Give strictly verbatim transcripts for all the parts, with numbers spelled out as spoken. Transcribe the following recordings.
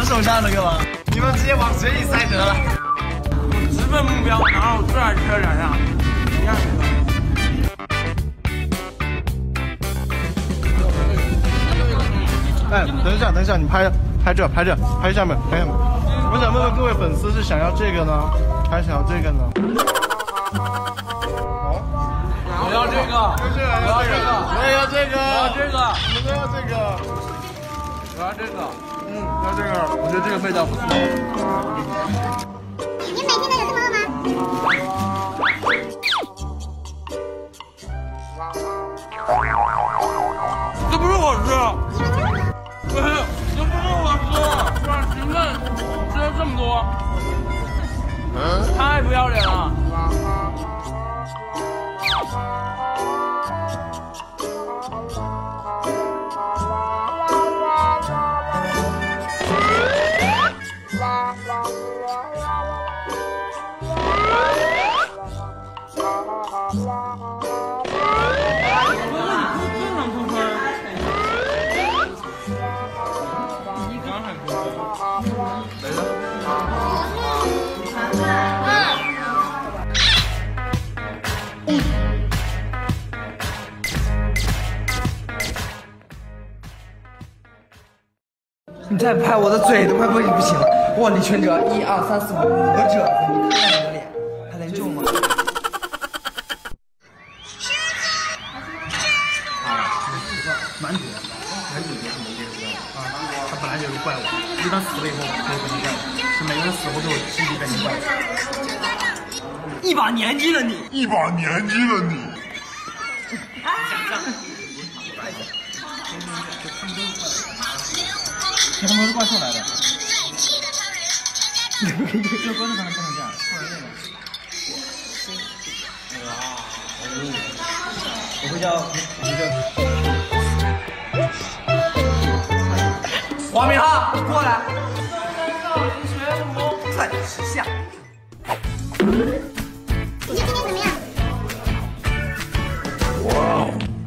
当首相那个吗？你们直接往水里塞得了。 直奔目标，然后坐在车梁上，一样的。 哎，等一下，等一下，你拍拍这，拍这，拍下面，拍下面。我想问问各位粉丝，是想要这个呢，还是想要这个呢？ 我要这个，我要这个， 我也要这个， 我要这个， 你们都要这个， 我要这个， 嗯，要这个，我觉得这个味道不错。 你每天都有这么饿吗？ 这不是我吃，不是，这不是我吃，突然兴奋，吃了这么多，太不要脸了。 你再拍我的嘴都快不不行了！哇，李全哲，一二三四五，五个褶子，你看看你的脸，还能救吗？ 蛮主，蛮主就是没这个啊，他本来就是怪物，一旦死了以后就变成怪物，就每个人死后都心里变成怪物。 一把年纪了你， 一把年纪了你。 他们都是怪兽来的。这个歌是才能变成这样，突然那个。我会叫，我会叫。 黄明浩，过来。钻石像。 你觉得今天怎么样？ 哇！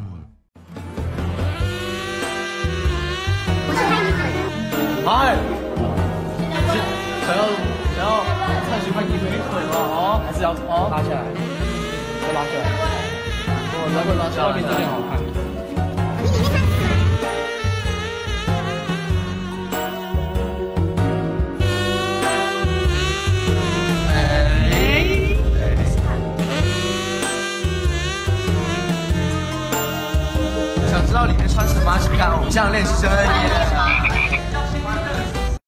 我是拍你好。 嗨，想要想要看喜欢你腿腿吗？哦，还是要哦拉下来，要拉下来，我才会拉下来，外面这边好看。 想知道里面穿什么？去看《偶像练习生》。